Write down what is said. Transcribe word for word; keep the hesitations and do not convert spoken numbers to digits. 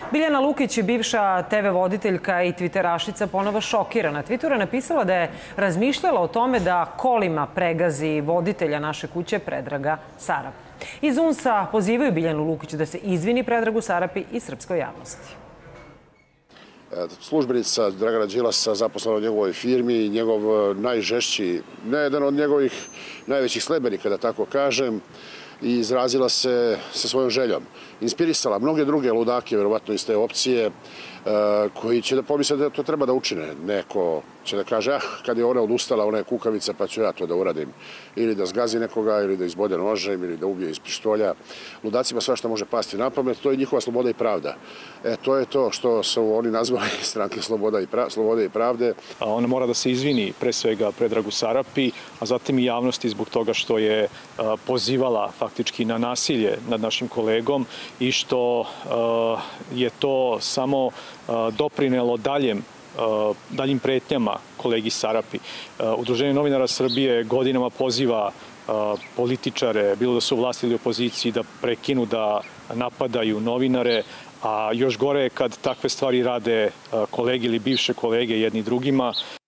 Biljana Lukić, bivša te ve voditeljka i tviterašica, ponovo šokirana. Na Twitteru je napisala da je razmišljala o tome da kolima pregazi voditelja naše kuće Predraga Sarapu. Iz U N S-a pozivaju Biljanu Lukić da se izvini Predragu Sarapi i srpskoj javnosti. Službenica Dragana Đilasa, zaposlena u njegovoj firmi, njegov najžešći, ne jedan od njegovih najvećih sledbenika, da tako kažem, i izrazila se sa svojom željom. Inspirisala mnoge druge ludake, verovatno iz te opcije, koji će da pomisle da to treba da učine. Neko će da kaže, ah, kad je ona odustala, ona je kukavica, pa ću ja to da uradim. Ili da zgazi nekoga, ili da izbode nožem, ili da ubije iz pištolja. Ludacima svašta može pasti na pamet, to je njihova sloboda i pravda. E, to je to što su oni nazvali stranke slobode i pravde. Ona mora da se izvini pre svega Predragu Sarapi, a zatim i javnosti zbog toga što je pozivala faktički na nasilje nad našim kolegom i što je to samo doprinelo daljem daljim pretnjama kolegi Sarapi. Udruženje novinara Srbije godinama poziva političare, bilo da su u vlasti ili opoziciji, da prekinu da napadaju novinare, a još gore je kad takve stvari rade kolege ili bivše kolege jedni drugima.